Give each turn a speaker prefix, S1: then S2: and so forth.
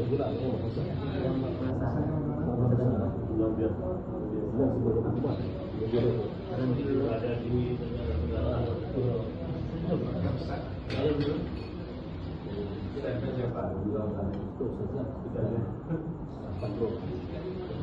S1: sebulan ya maksudnya luar biasa sebelum Akbar ada di negara siapa itu saja